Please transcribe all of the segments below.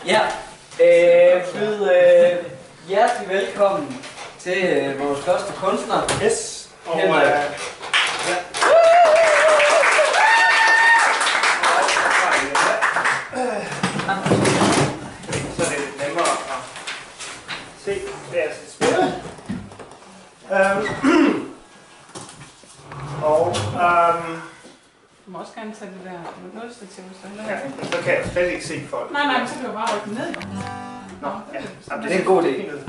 Ja, byd hjertelig velkommen til vores første kunstner. Yes. Og ja. Så det er lidt nemmere at se, hvad jeg skal spille. Du må også gerne tage det der nulstativ, så ja, så kan jeg slet ikke se folk. Nej, så kan du bare rykke ned. Nå, ja. Jamen, Det er en god idé.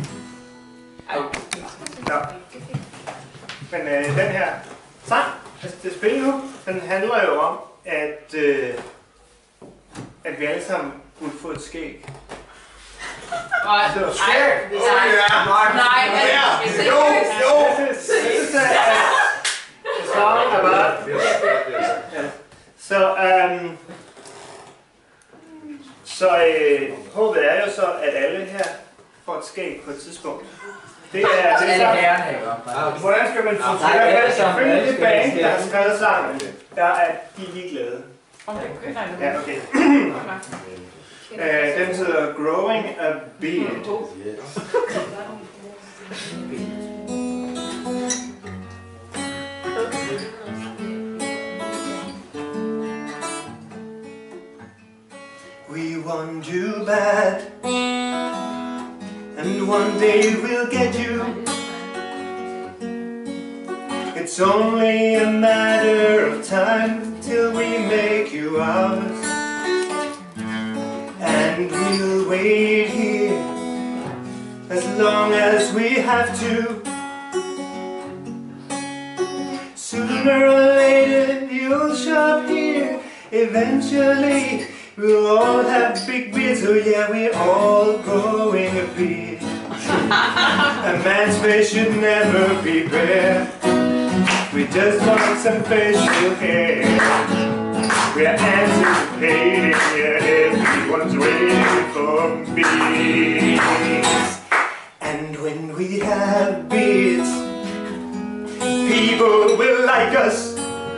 Ja. Men den her sang, altså det spil nu, den handler jo om, at vi alle sammen burde få et skæg. Nej, Så skæg! nej, Så håbet er jo så, at alle her får et skæg på et tidspunkt. Det er det samme. Hvordan skal man få det? Selvfølgelig det band, der har skrevet sammen, der er de ligeglade. Ja, okay. Den hedder Growing a Beard. We want you bad, and one day we'll get you. It's only a matter of time till we make you ours. And we'll wait here as long as we have to. Sooner or later you'll show up here. Eventually we'll all have big beards. Oh yeah, we're all growing a beard. A man's face should never be bare. We just want some facial hair. We're anticipating, yeah, everyone's waiting for beards. And when we have beards, people will like us.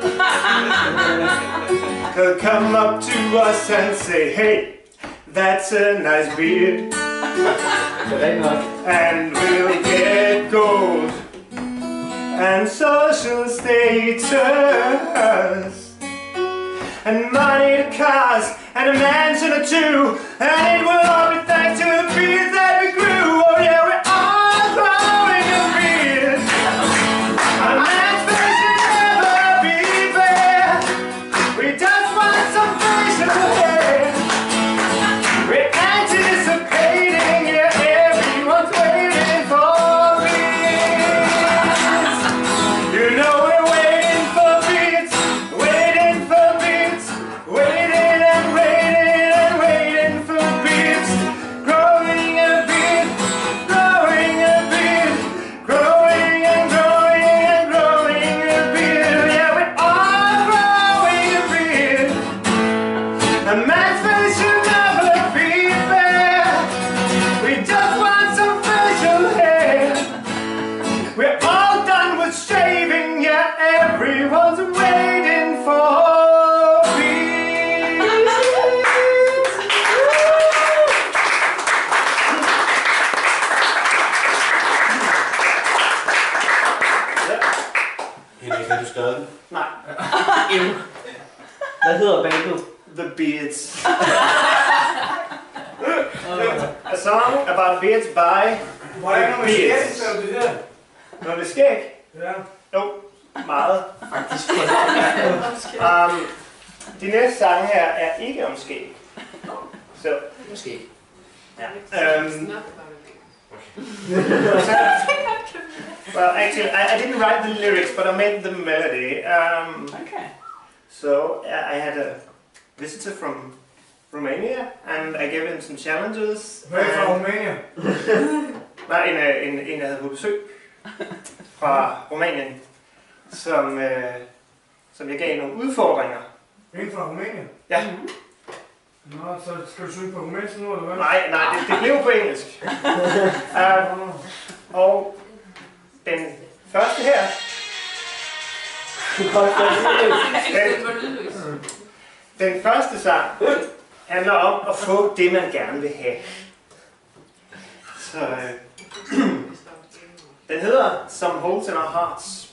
They'll come up to us and say, hey, that's a nice beard. And we'll get gold and social status, and money to cars, and a mansion or two, and it will all be thanks to the beard that we grew. Oh yeah, we're all growing a beard. A man's face should never be bare. We just want some facial hair. We're anticipating, yeah, everyone's waiting for beards. You know we're waiting for beards, waiting for beards, waiting and waiting and waiting for beards. Growing a beard, growing a beard, growing and growing and growing a beard. Yeah, we're all growing a beard. A man's face should never be bare. We just want some facial hair. We're all done with shaving, yeah, everyone's waiting for beards. Henrik, har du skrevet den? Nej, Hvad hedder bandet? The Beards. A song about beards by Beards. Når det skæg? Ja. Jo, meget faktisk. De næste sange her er ikke om skæg. Så, Måske. well, actually, I didn't write the lyrics, but I made the melody. Okay. So I had a visitor from Romania, and I gave him some challenges. Hvad er fra Romania? Nej, en jeg havde på besøg fra Rumænien, som jeg gav nogle udfordringer. En fra Romania? Ja. Nå, så skal du synge på rumænsk nu, eller hvad? Nej, det blev på engelsk. Og den første her, den første sang handler om at få det, man gerne vil have. Så den hedder Some Holes in Our Hearts.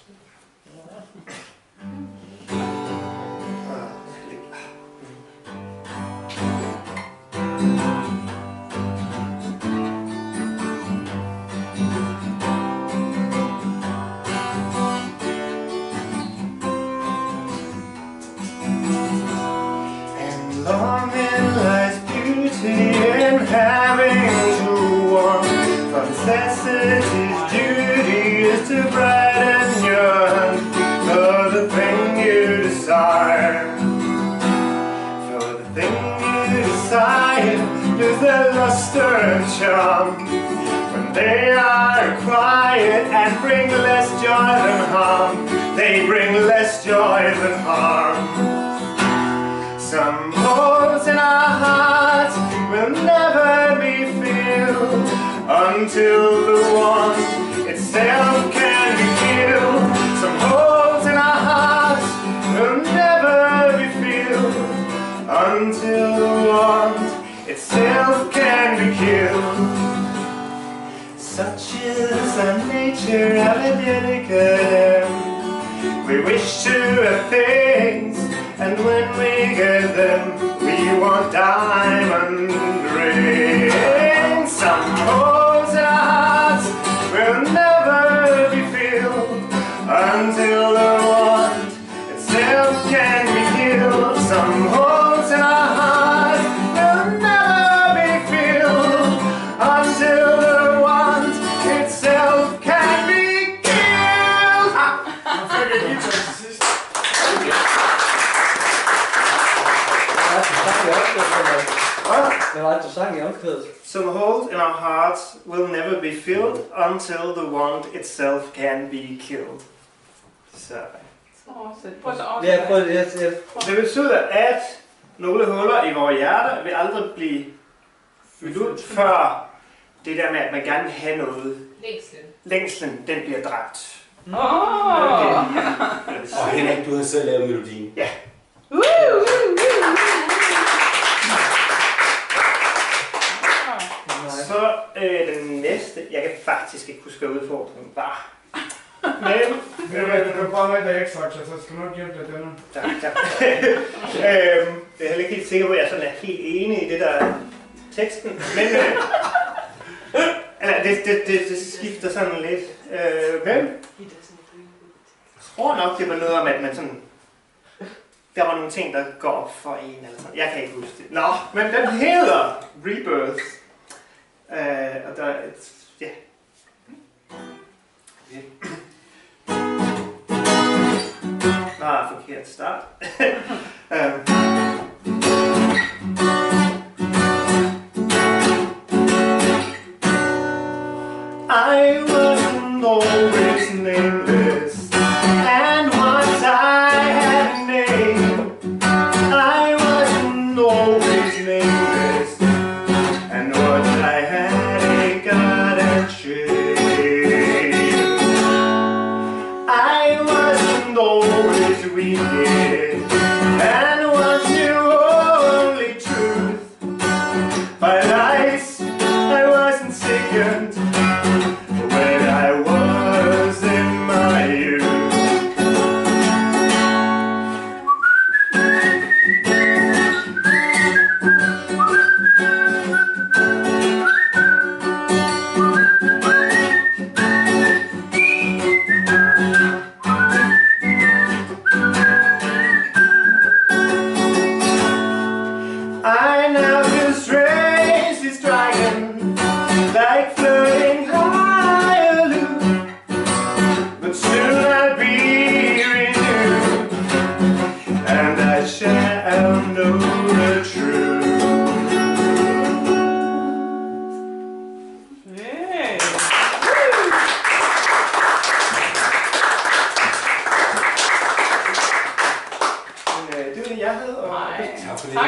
Longing lies beauty in having to want. For necessity's duty is to brighten your hunt for the thing you desire. For the thing you desire is their luster and charm. When they are quiet and bring less joy than harm, they bring less joy than harm. Some holes in our hearts will never be filled until the want itself can be killed. Some holes in our hearts will never be filled until the want itself can be killed. Such is the nature of a delicate. We wish to have things, and when we get them, we want diamond rings. Some holes in our hearts will never be filled until the want itself can be killed. Some holes in our hearts will never be filled until the want itself can be killed. Det var altså sang i omkvædet. Some holes in our hearts will never be filled until the want itself can be killed. Så. Prøv så også. Ja, prøv det. Det betyder, at nogle huller i vores hjerter vil aldrig blive fyldt ud, før det der med, at man gerne vil have noget. Længslen, den bliver dræbt. Og Henrik, du har selv lavet melodien. Ja. Så den næste, jeg kan faktisk ikke huske, hvad udfordringen var. Men Du kan bare med dig ekstra, så skal du nok hjælpe dig denne. tak. Jeg er heller ikke helt sikker på, at jeg sådan er helt enig i det, der er teksten. Men det skifter sådan lidt. Men jeg tror nok, det var noget om, at man sådan... Der var nogle ting, der går op for en eller sådan. Jeg kan ikke huske det. Nå, men den hedder Rebirth. Og der er et... Ja. Forkert start. I wasn't always nameless, and once I had a name. I wasn't always nameless, and once I had a God and shame. I wasn't always weak, and was your only truth. By nights I wasn't sickened when I was in my youth. I now feel strangely striking, like floating high aloof, but soon I'll be renewed, and I shall know the truth. Yay. Det var det, jeg havde, og Tak for det.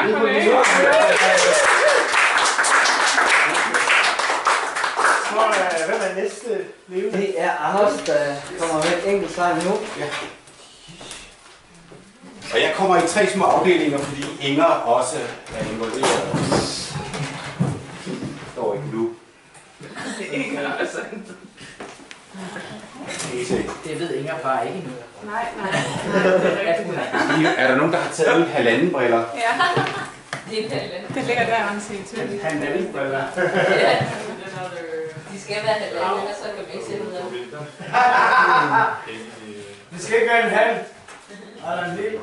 så hvem er næste levende? Det er Anders, der kommer med en enkelt sang nu. Ja. Og jeg kommer i 3 små afdelinger, fordi Inger også er involveret. Det står ikke nu. Det er ikke altså. Det ved Inger bare ikke nu. Nej. Er der nogen, der har taget halvandenbriller? Ja. Det er Palle. Det ligger der anset. Han er lidt bedre. Ja. De skal være halvanden, ellers så kan vi ikke se videre. Det skal ikke være en halv. Er der en lille?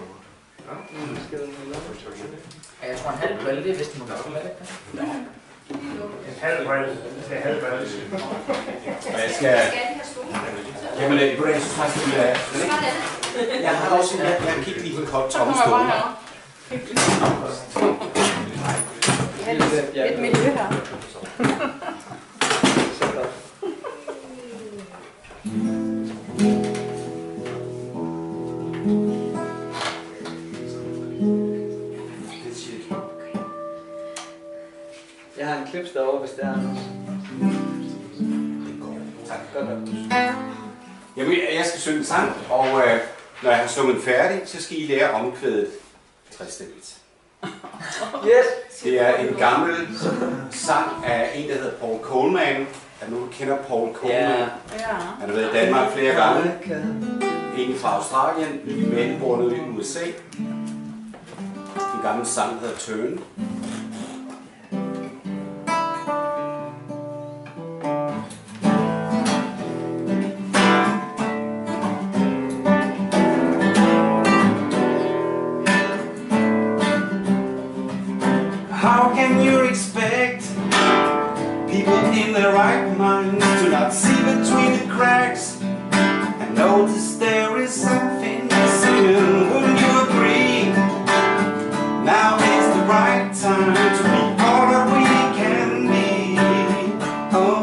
Jeg tror en halv brille, det er vist nok. En halv brille. Det er halv brille. Og jeg skal... Jamen, det er jeg synes faktisk, det er... Jeg har også... Jeg kigger lige på en kop tomme stående. Et miljø her. Jeg har en klips derovre, hvis det er noget. Tak. Jamen, jeg skal synge en sang, og når jeg har sunget færdig, så skal I lære omkvædet træstemmigt. Yes! Det er en gammel sang af en, der hedder Paul Coleman. Er der nogen, der kender Paul Coleman? Ja. Han har været i Danmark flere gange. En fra Australien, men bor nede i USA. En gammel sang, der hedder Turn. How can you expect people in their right minds to not see between the cracks and notice there is something missing? Wouldn't you agree? Now is the right time to be all that we can be. Oh.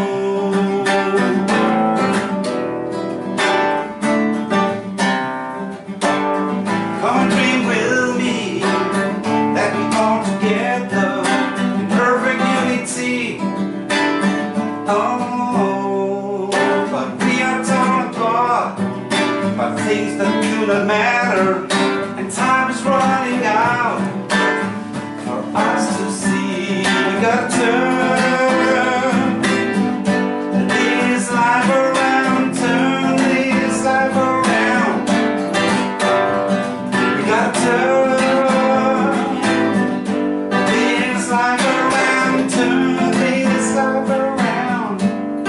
Come and dream with me that we all together in perfect unity. Oh, but we are torn apart by things that do not matter, and time is running out for us to see. We gotta turn this life around, turn this life around. We gotta turn this life around, turn this life around.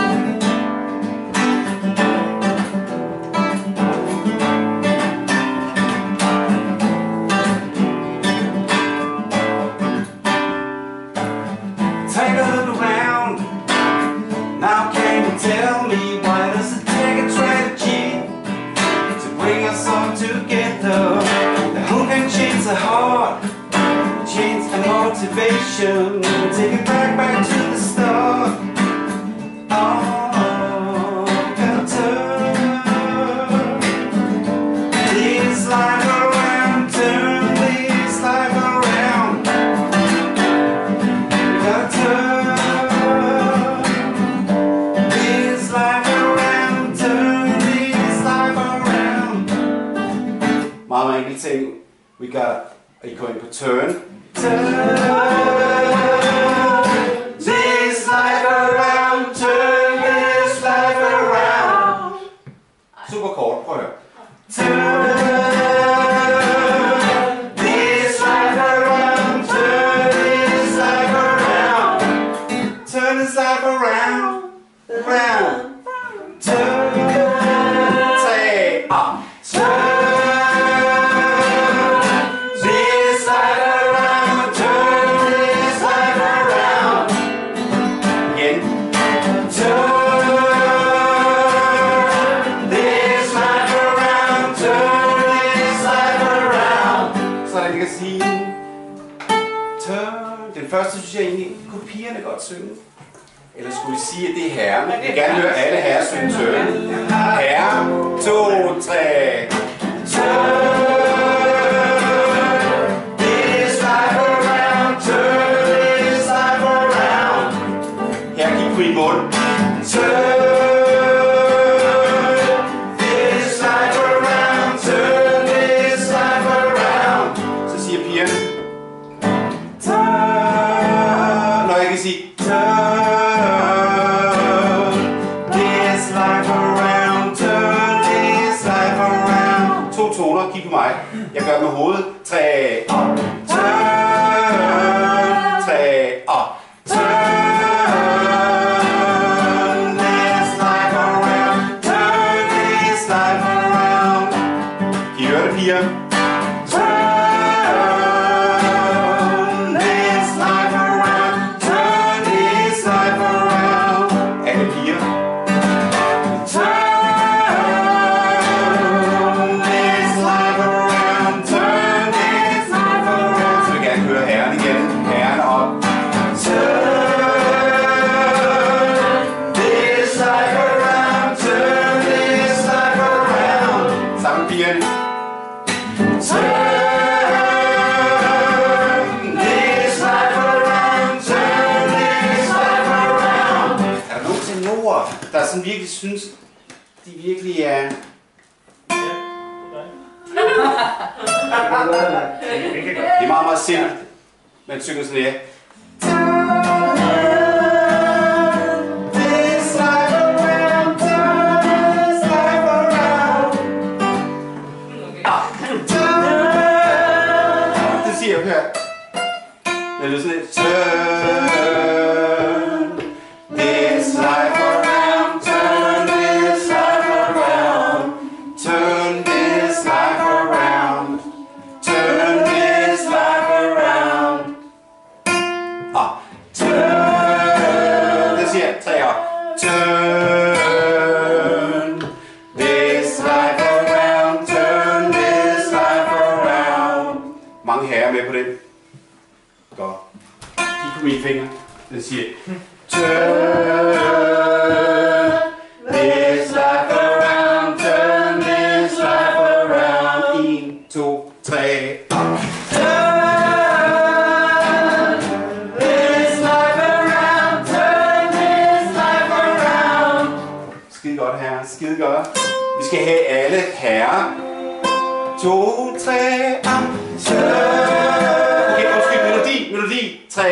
Take a look around. Now can you tell me why does it take a tragedy to bring us all together? The hope can change the heart, change the motivation, take it back to the start. Oh, gotta turn this life around, turn this life around. Gotta turn this life around, turn this life around. Meget enkelt ting. We got, og I går ind på turn. Turn this life around, turn this life around. Super kort, prøv at høre. Turn this life around, turn this life around. Turn this life around, around. Turn, say, turn this life around, turn this life around. Again. Turn this life around, turn this life around. Sådan, jeg kan sige, turn. Den første synes jeg egentlig, kunne pigerne godt synge. Eller skulle vi sige, at det er herren? Jeg vil gerne høre alle herrer synge turn. Herre, 2, 3. Turn this life around, turn this life around. Her gik på i mund. Turn this life around, turn this life around. sige turn this life around, turn this life around. 2 toner, kig på mig. Jeg gør med hovedet. 3 op. Turn, 3 op. Turn this life around, turn this life around. Kan I høre det, piger? Der sådan virkelig synes, de virkelig er... Det er meget, meget simpelt. Man synger sådan her. Det siger jeg her. Det er sådan et turn this life around, turn this life around, turn this life around, turn this life around. Turn. Det siger jeg 3 år. Turn this life around, turn this life around. Mange herrer med på det. Godt. Kig på mine fingre. Den siger turn this life around, turn this life around. 1, 2, 3. Turn this life around, turn this life around. Skide godt her, skide godt. Vi skal have alle herrer. 2, 3, op. Okay, undskyld, melodi. 3.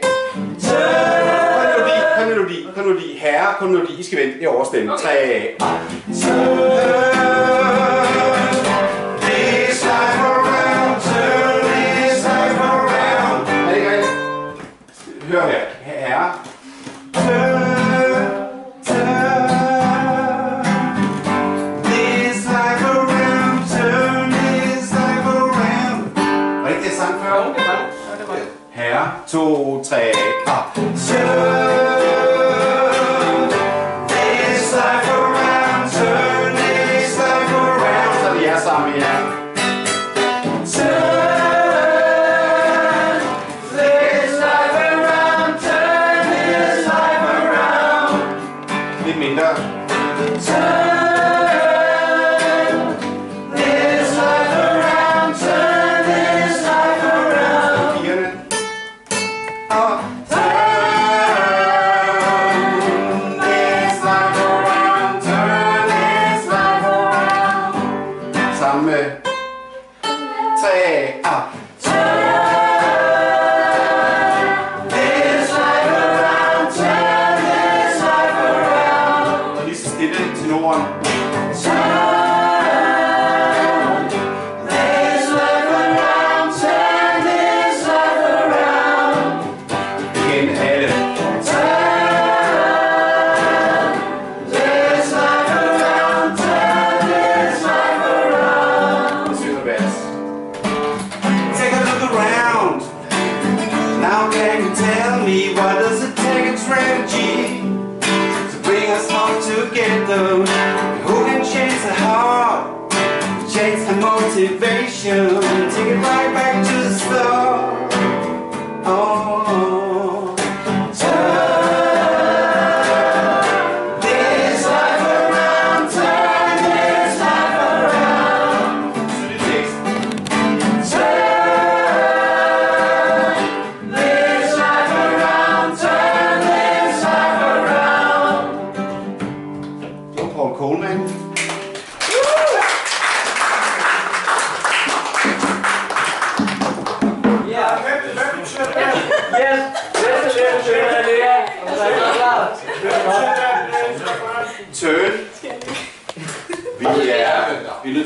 Kun melodi. Herre, kun melodi. I skal vente, det er overstemme. 3. This life around, turn this life around. Er det ikke rigtigt? Hør her. Herre. This life around, turn this life around. Var det ikke det sang før? Herre. 2, 3, op.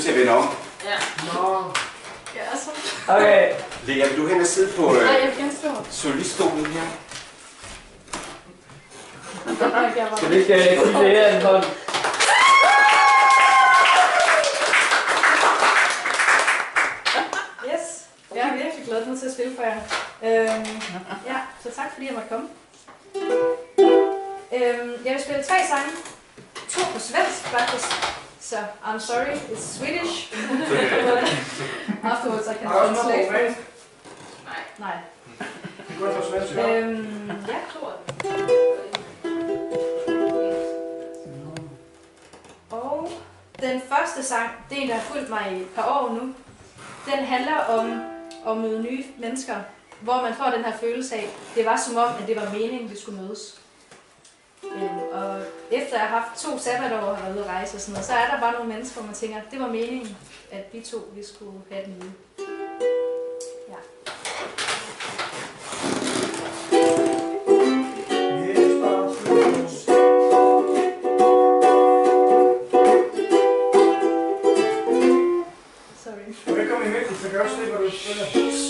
nødt til at vende om. Ja. Nå. Ja, så. Okay. Lea, vil du hen og sidde på Nej, jeg vil gerne stå. soliststolen her? Skal vi ikke give Lea en hånd? Yes. Jeg er virkelig glad til at spille for jer. Ja, så tak fordi jeg måtte komme. Jeg vil spille 3 sange. 2 på svensk faktisk. So, I'm sorry, it's Swedish. Afterwards I can translate. Nej. Det går for svensk, ja. Ja. Og den første sang, det er en, der har fulgt mig i et par år nu. Den handler om at møde nye mennesker, hvor man får den her følelse af, det var som om, at det var meningen, vi skulle mødes. Og efter jeg har haft 2 sabbatår og har været ude at rejse og sådan noget, så er der bare nogle mennesker, hvor man tænker, det var meningen, at vi 2 vi skulle have den ude. Ja. Sorry. Du kan komme i midten, så kan jeg også se, hvad du spiller.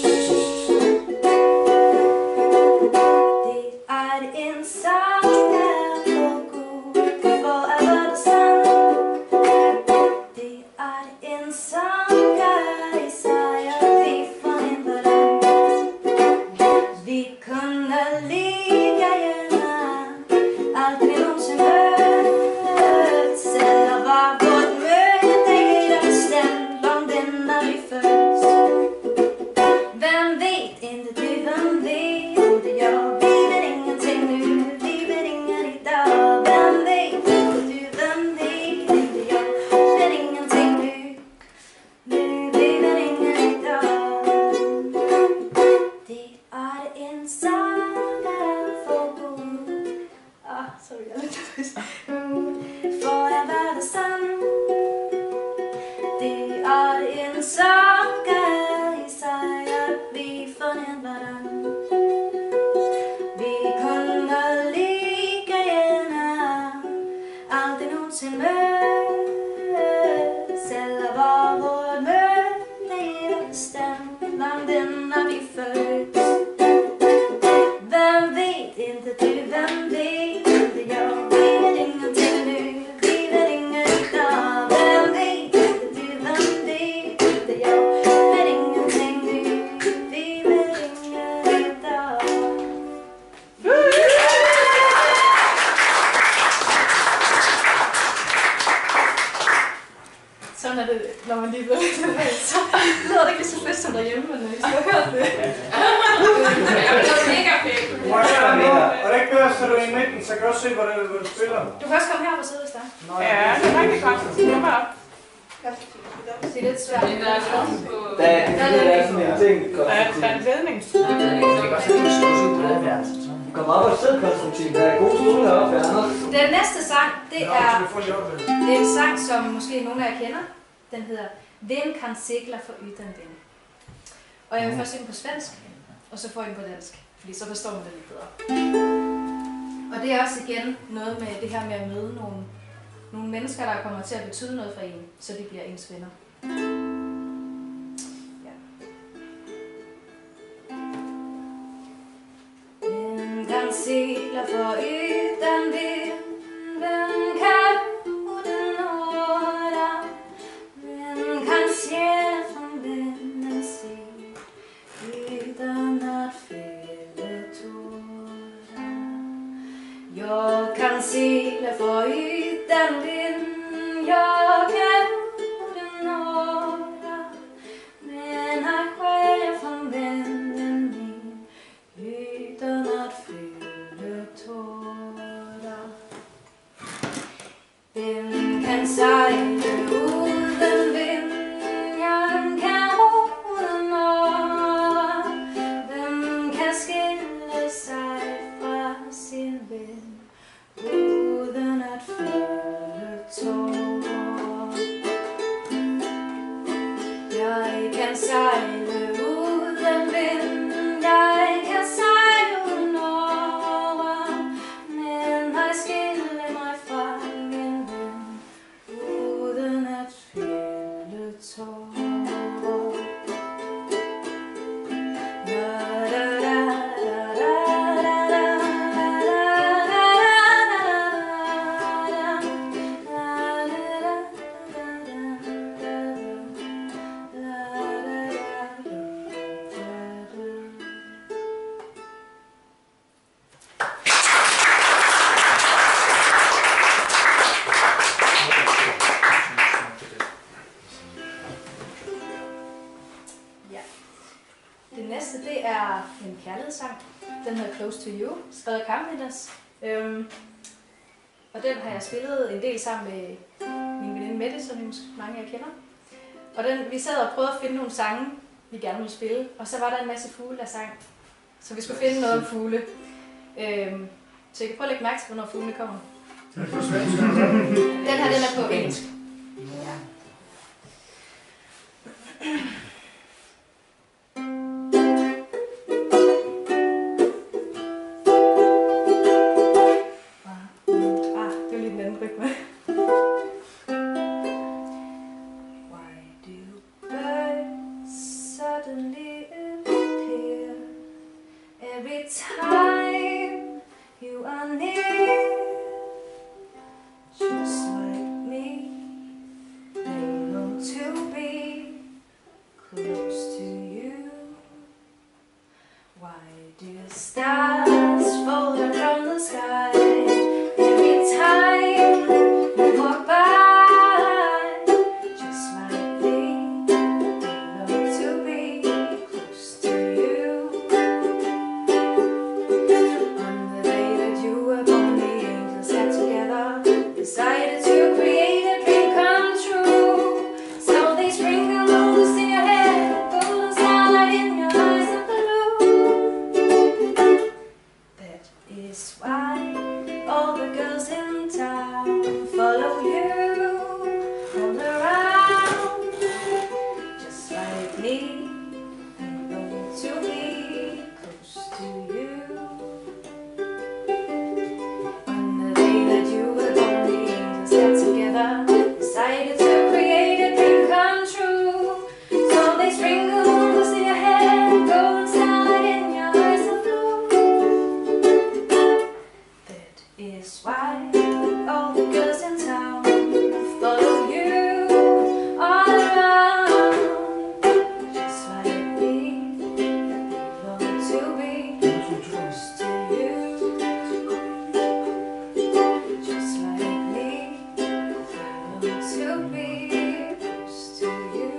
Det er en sang, der foregår forever det sang. Det er en sang, der i sig og vi forhindrer dem. Vi kunne ligge hjemme, aldrig nogensinde mødt. Selv var vort møde ikke bestemt, langt inden vi føles. Hvem ved, ikke du, hvem ved, og det gør vi ved ingenting nu, vi ved ingen i dag. Hvem ved, ikke du, hvem ved, og det gør vi ved ingenting nu, vi ved ingen i dag. Det er en sang, der foregår. Sorry, jeg er lidt nervøs. For jeg var det sand. Det er en sang, der i sig, at vi forhindrer dem. Vi kunne ligge hjemme, aldrig nogensinde møde. Selv var vort møde ikke bestemt, langt inden vi føles. Hvem ved, ikke du, hvem ved, det gør vi ved ingenting nu, vi ved ingen i dag. Hvem ved, ikke du, hvem ved, det gør vi ved ingenting nu, vi ved ingen i dag. Sådan er det, når man lige bliver lidt nervøs. Så lyder det ikke så fedt som derhjemme, men hvis du har hørt det. Det var mega fedt. Må jeg gøre noget? Og det er ikke bedre at sætte dig i midten, så kan jeg også se, hvad du spiller. Du kan også komme her på sædet, hvis der er. Ja, det er rigtig godt. Kom op. Det er lidt svært. Det der er også på... Der er sådan en ting, Der er en ledning. Så det kan også have en stor ud på det værelse. Kom op og sid, Konstantin. Der er gode stole heroppe, Anders. Den næste sang, det Nå, er, så du får lige op det. det er en sang, som måske nogle af jer kender. Den hedder Vem kan segla for utan vind. Og jeg vil først synge på svensk, og så får jeg den på dansk, fordi så forstår man det lidt bedre. Og det er også igen noget med det her med at møde nogle mennesker, der kommer til at betyde noget for en, så de bliver ens venner. Ja. Vem kan segla for utan vind? Vem kan uden nåda? Vem kan se från vinden se utan att fälla tårar? Jag kan segla för utan vind, jag kan uden nåda, men att skölja från vinden min utan att fälla tårar. Vem kan segla uden vind? Jag kan uden nåda. Vem kan skilja sig fra sin vän utan att fälla tårar? hedder Close to You, skrevet af Carpenters. Og den har jeg spillet en del sammen med min veninde Mette, som mange af jer kender. Og vi sad og prøvede at finde nogle sange, vi gerne ville spille, og så var der en masse fugle, der sang. Så vi skulle finde noget om fugle. Så jeg kan prøve at lægge mærke til, hvornår fuglene kommer. Den her, den er på engelsk. Ja. Det var lige den anden rytme. Why do birds suddenly appear every time you are near? Just like me, they long to be close to you. Why do stars fall down from the sky every time you walk by? Just like me, they long to be close to you. On the day that you were born, the angels got together, decided to create a dream come true. So they sprinkle moons in your hair, golden starlight in your eyes of blue. That is why all the girls in town follow you all around. Just like me, they long to be close to you. On the day that you were born, the angels got together, decided to create a dream come true. So they sprinkle moons in your hair, golden starlight in your eyes of blue. That is why all the girls in town follow you all around. Just like me, they long to be close to you. Just like me, they long to be close to you.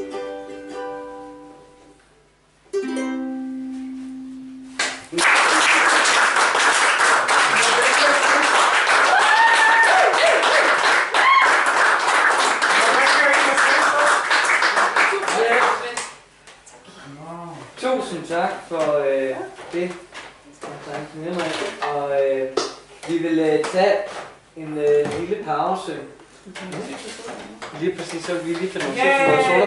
Tusind tak for det. Og vi vil tage en lille pause. Lige præcis, så vi lige kan nå